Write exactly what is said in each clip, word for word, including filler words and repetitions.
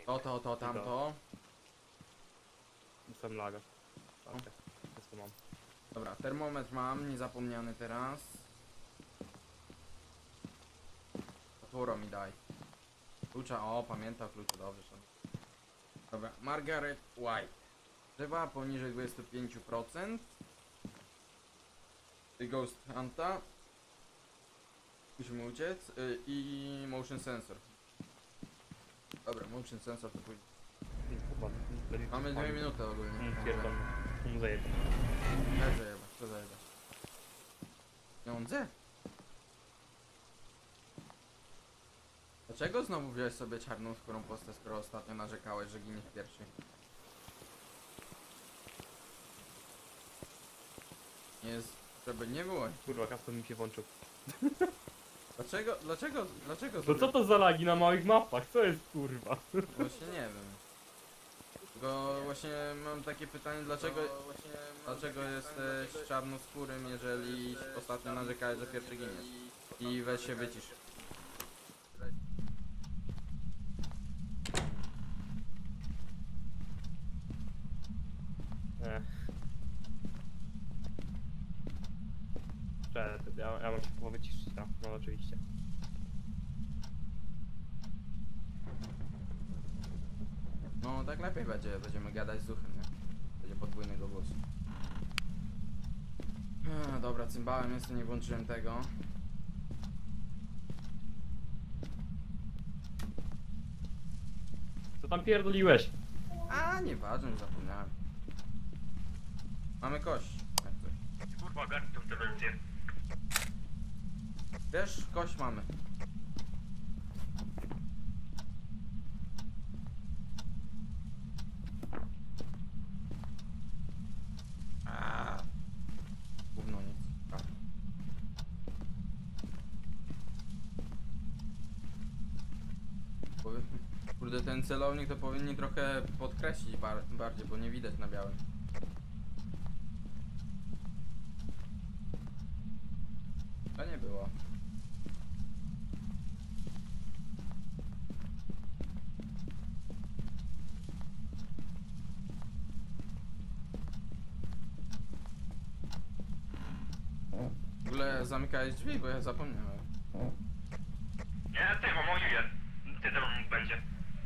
To, to, to, tamto. Sam laga. Tak, to mam. Dobra, termometr mam, niezapomniany teraz. Otwórą mi daj. Klucza, o, pamięta o kluczu, dobrze. Dobra, Margaret White. Żywa poniżej dwadzieścia pięć procent. Ghost Hunta. Musimy uciec. Yy, I motion sensor. Dobra, motion sensor to pójdzie. Mamy dwie minuty ogólnie. Mm, pierdolę. Mm, zajebę. Jak zajebać? Co zajebać? Pieniądze? Dlaczego znowu wziąłeś sobie czarną skórą postać, skoro ostatnio narzekałeś, że giniesz pierwszy? Nie jest, żeby nie było. Kurwa, custom mi się włączył. Dlaczego, dlaczego, dlaczego To sobie... co to za lagi na małych mapach? Co jest kurwa? Właśnie nie wiem. Tylko właśnie mam takie pytanie, dlaczego, dlaczego jesteś czarnoskórym, jeżeli ostatnio narzekałeś, że pierwszy giniesz? I weź się wycisz. Ech. Cześć, ja, ja mam się chyba wyciszyć, no, no oczywiście. No tak lepiej będzie, będziemy gadać z duchem, nie? Będzie podwójnego głosu. Eee, dobra, cymbałem, jeszcze nie włączyłem tego. Co tam pierdoliłeś? A, nieważne, już zapomniałem. Mamy kość, jak coś. Kurwa, garść tą tendencję. Wiesz, kość mamy. Aaaa. Gówno nic. A. Powie- Kurde, ten celownik to powinni trochę podkreślić bar bardziej, bo nie widać na białym. To nie było. W ogóle zamykałeś drzwi, bo ja zapomniałem. Nie, ty mam ojuję. Ty tam będzie.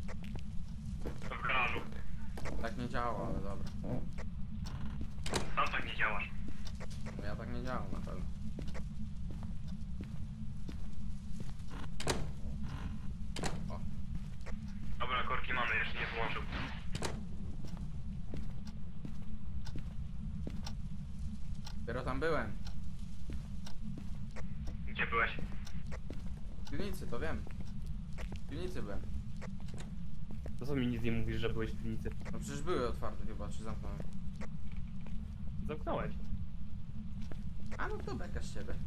W garażu. Tak nie działa, ale dobra. Tam tak nie działasz. No ja tak nie działam na pewno. O, Dobra, korki mamy, jeszcze nie wyłączył. dopiero tam byłem. Gdzie byłeś? W piwnicy, to wiem. W piwnicy byłem. To co mi nic nie mówisz, że byłeś w piwnicy? No przecież były otwarte chyba, czy zamknąłem. Zamknąłeś. A no to beka z ciebie.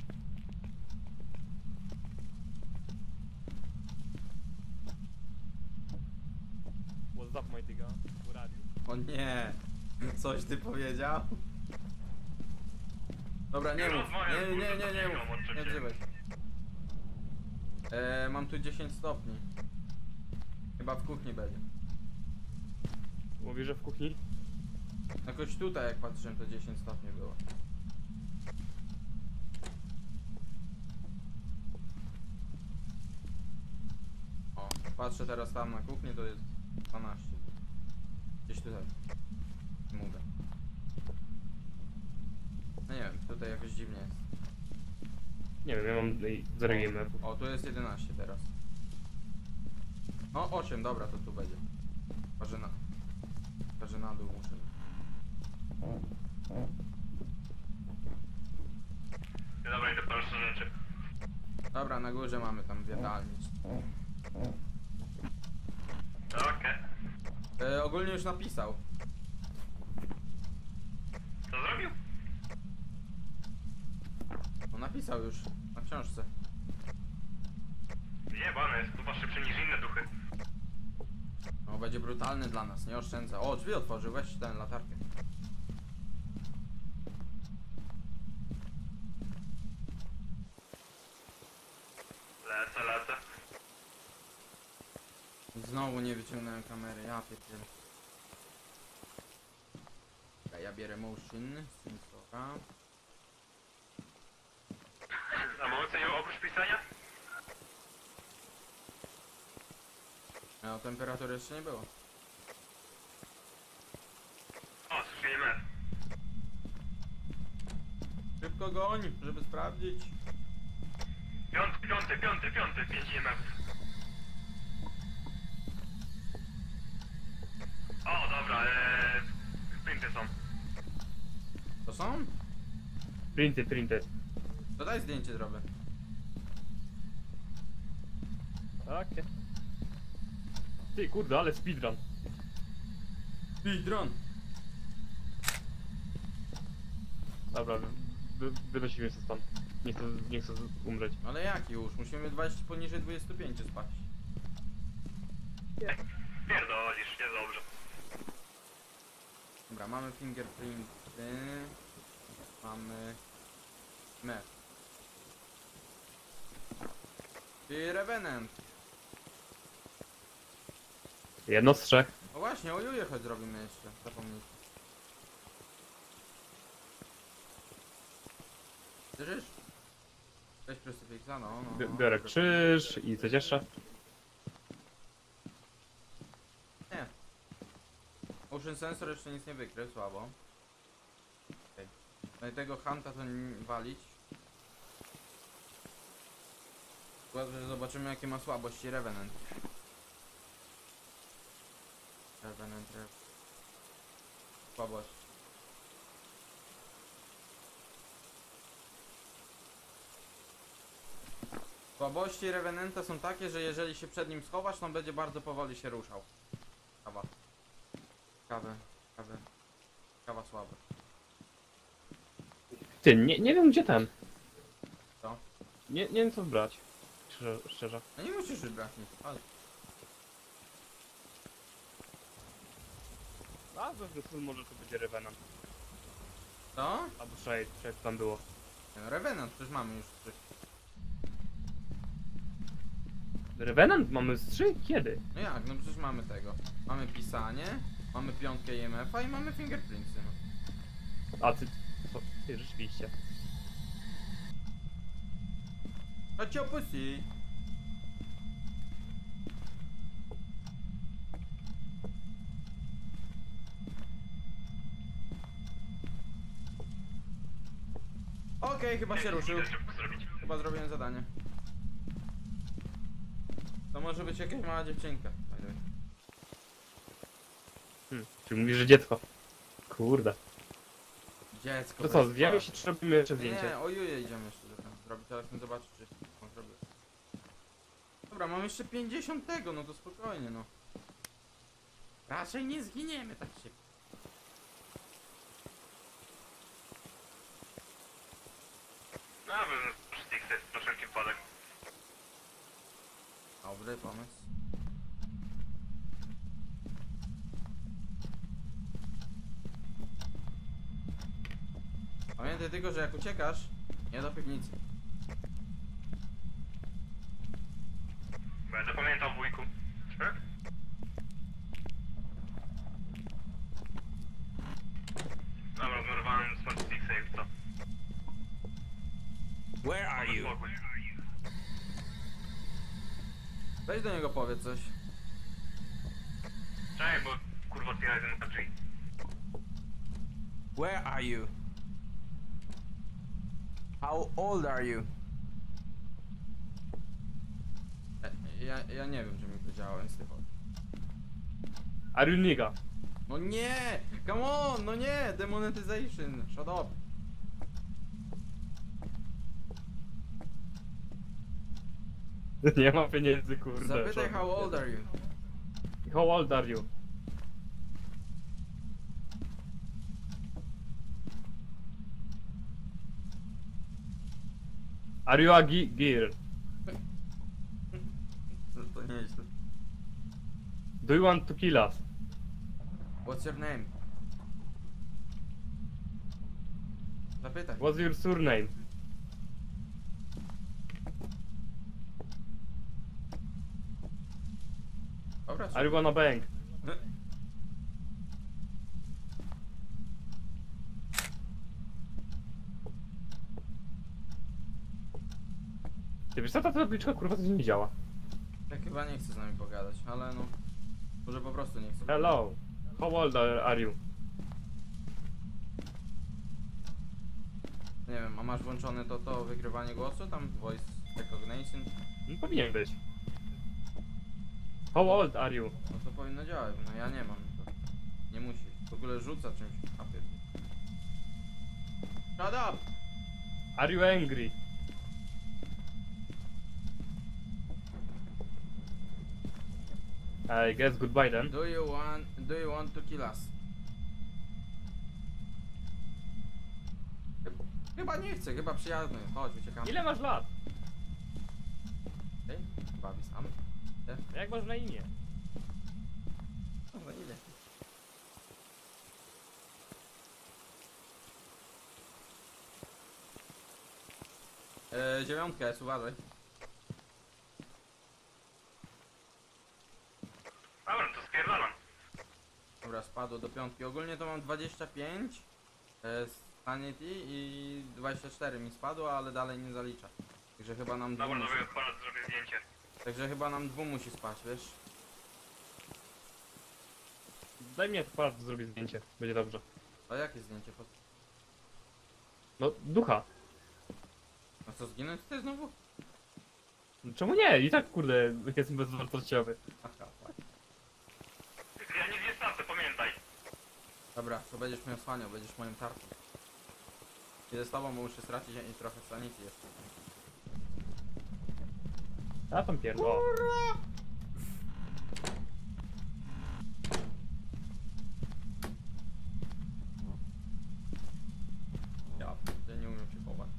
What's up, my nigga? What are you? O nie! Coś ty powiedział? Dobra, nie mów. Nie, nie, nie, nie mów. Nie odzywaj. Eee, mam tu dziesięć stopni. Chyba w kuchni będzie. Mówisz, że w kuchni? Jakoś tutaj jak patrzyłem to dziesięć stopni było. O, patrzę teraz tam na kuchnię, to jest dwanaście. Gdzieś tutaj. Mówię. No nie wiem, tutaj jakoś dziwnie jest. Nie wiem, ja mam zero game. O, tu jest jedenaście teraz. O, osiem, dobra, to tu będzie. Chyba, że na... Chyba, że na dół muszę. Dobra, idę po rzeczy. Dobra, na górze mamy tam jadalnię. Okej. E, ogólnie już napisał. Co zrobił? No napisał już na książce. Jebane, jest chyba szybszy niż inne duchy. No będzie brutalny dla nas, nie oszczędza. O, drzwi otworzył, weź ten latarkę. Lecę, lecę. Znowu Znowu nie wyciągnąłem kamery, ja pierdzielę. Czekaj, ja bierę motion, sensora. A mamy coś oprócz pisania? No, temperatury jeszcze nie było. O, słyszeliśmy. Szybko goń, żeby sprawdzić. Piąty, piąty, piąty, piąty, pięć M F. O, dobra, eee, sprinty są. To są? Printy, printy. To daj zdjęcie zrobię. Takie. Ty kurde, ale speedrun. Speedrun! Dobra, wy, wynosimy się stąd. Nie chcę, nie chcę umrzeć. Ale jak już? Musimy dwadzieścia poniżej dwudziestu pięciu spaść. Pierdolisz, jest dobrze. Dobra, mamy fingerprinty. Mamy... map. Czyli Revenant. Jedno z trzech. O właśnie, ojuje choć zrobimy jeszcze. Zapomnij. Słyszysz? Weź krucyfiksa, no, no, Bi- no. Biorę krzyż i coś jeszcze. Nie. Ocean sensor jeszcze nic nie wykrył, słabo. Okay. No i tego Hunta to n- walić. Chyba, że zobaczymy jakie ma słabości Revenant. Revenant, Revenant. Słabość. Słabości Revenanta są takie, że jeżeli się przed nim schowasz, to on będzie bardzo powoli się ruszał. Kawa. Kawę, kawę. Kawa słaba. Ty, nie, nie wiem gdzie ten. Co? Nie, nie wiem co brać. Szczerze. szczerze. No nie musisz wybrać nic, ale... A, we wreszcie może to będzie Revenant. Co? Albo Shade, jak tam było. Nie, no Revenant, przecież mamy już trzy. Revenant mamy z trzy? Kiedy? No jak, no przecież mamy tego. Mamy pisanie, mamy piątkę I M F-a i mamy fingerprintsy, no. A ty... Co? Ty, rzeczywiście. Chodźcie opuści! Okej, chyba się ruszył. Szybko zrobić. Chyba zrobiłem zadanie. To może być jakaś mała dziewczynka. by the way. Hmm. Czy mówisz, że dziecko? Kurde. Dziecko. To co, bez zwijamy twarzy. się, czy robimy jeszcze Nie, zdjęcie? nie, ojuje idziemy jeszcze do tam zrobić, ale chcę zobaczyć czy on zrobił. Dobra, mam jeszcze pięćdziesiąt tego, no to spokojnie no. Raczej nie zginiemy tak szybko. No, bym Sticksy, na wszelki wypadek. Dobry pomysł. Pamiętaj tylko, że jak uciekasz, nie do piwnicy. Będę pamiętał wujku. Tak? Dobra, zmarowałem smart Sticksy i to. Where are you? Spokój. Weź do niego powiedz coś. Czekaj, bo kurwa otwiera jeden na drzwi. Where are you? How old are you? E, Ja, ja nie wiem, czy mi to działa, więc ty chodź. Are you nigga? No nie! Come on! No nie! Demonetization! Shut up! Nie ma pieniędzy, kurde. Zapytaj żadnych. how old are you? How old are you? Are you a gi- girl? To, to nieźle. Do you want to kill us? What's your name? Zapytaj. What's your surname? Dobrze. Dobra, Are you gonna bang? Ty wiesz co, ta tabliczka kurwa coś nie działa. Tak chyba nie chce z nami pogadać, ale no... Może po prostu nie chce. Hello. How old are are you? Nie wiem, a masz włączone to to wykrywanie głosu? Tam voice recognition? No powinien być. How old are you? No to powinno działać, no ja nie mam. To nie musi. W ogóle rzuca czymś. A pier... Shut up! Are you angry? I guess goodbye then. Do you want, do you want to kill us? Chyba- Chyba nie chcę, chyba przyjazny. Chodź, uciekamy. Ile masz lat? Ej, bawi sam. Jak masz na imię? No ile? Eee, dziewiątka jest, uważaj. Dobra, to spierdalam. Dobra, spadło do piątki. Ogólnie to mam dwadzieścia pięć e, sanity i dwadzieścia cztery mi spadło, ale dalej nie zalicza. Także chyba nam dwu Dobra, musi, zrobię odpalać, zrobię zdjęcie. także chyba nam dwu musi spać, wiesz? Daj mi to zrobię zdjęcie. Będzie dobrze. A jakie zdjęcie? Po... No, ducha. A co, zginąć ty znowu? Czemu nie? I tak kurde jestem bezwartościowy. Aha, tak. Ja nic nie stracę, pamiętaj. Dobra, to będziesz mnie osłaniał, będziesz moim tarczą. Idę z tobą, bo muszę stracić i trochę sanity jeszcze. A tam pierdolę. Ja, ja nie umiem się chować.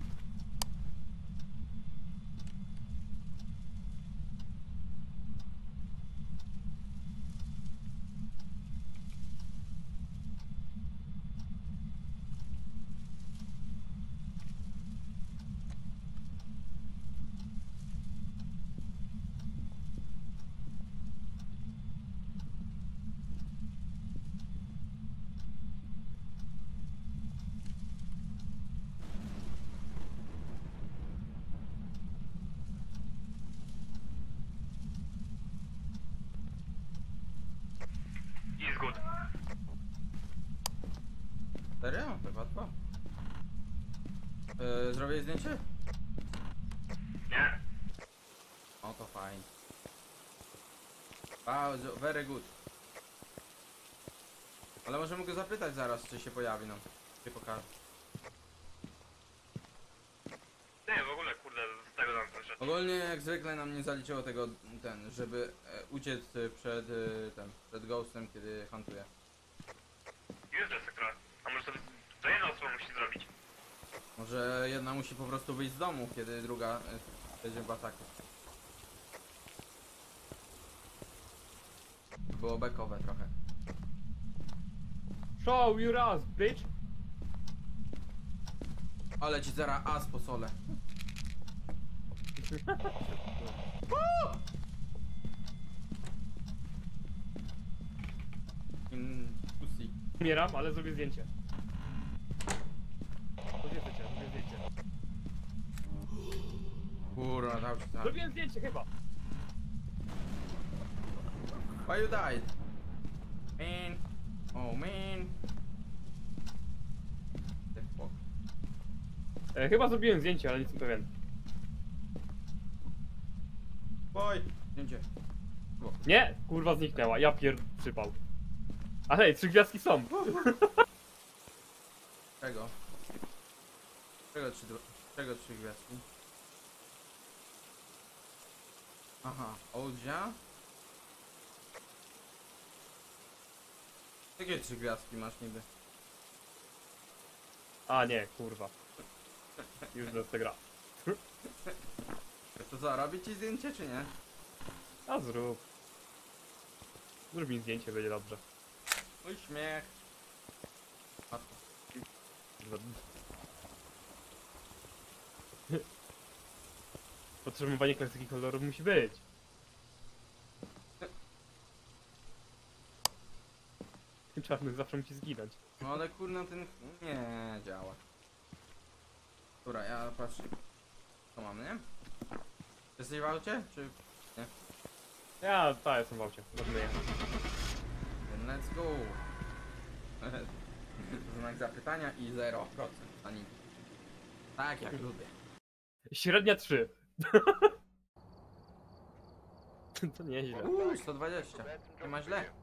Is good. Serio? Tak łatwo? Yy, zrobię zdjęcie? Nie? O, to fajnie. Wow, zo- very good. Ale możemy go zapytać zaraz, czy się pojawi nam. Czy pokaże. Nie, w ogóle, kurde, z tego tam coś. Ogólnie jak zwykle nam nie zaliczyło tego, ten, żeby e, uciec e, przed, e, ten, przed ghostem, kiedy huntuje. Useless akurat. A może to, to jedna osoba musi zrobić. Może jedna musi po prostu wyjść z domu, kiedy druga e, będzie w ataku. Było bekowe trochę. Show your ass, bitch! Ale ci zaraz as po sole. In pussy. Umieram, ale zrobię zdjęcie. Zrobię zdjęcie, zrobię zdjęcie. Kurwa, dał ci tak. Zrobiłem zdjęcie chyba. Why you died? Man. Oh man. The fuck. E, chyba zrobiłem zdjęcie, ale nie jestem pewien. Boy. Zdjęcie. Nie! Kurwa zniknęła, ja pier... przypał. Ale hej, trzy gwiazdki są. Czego? Czego trzy, dro- czego trzy gwiazdki? Aha, Oldzia? Jakie trzy gwiazdki masz niby? A nie, kurwa. Już do gra. To co, robić ci zdjęcie czy nie? A zrób. Zrób mi zdjęcie, będzie dobrze. Uśmiech. Matko. Kurwa. Podtrzymywanie klasyki kolorów musi być. Czarny zawsze musi zginąć. No ale kurna ten... Nie działa. Dobra, ja patrzę. Co mam, nie? Jesteś w aucie? Czy... Ja, tak, jestem w aucie. Możemy jechać. Let's go! Znak zapytania i zero procent paniki. Tak jak lubię. Średnia trzy. To nieźle. Uuu, sto dwadzieścia. Nie ma źle.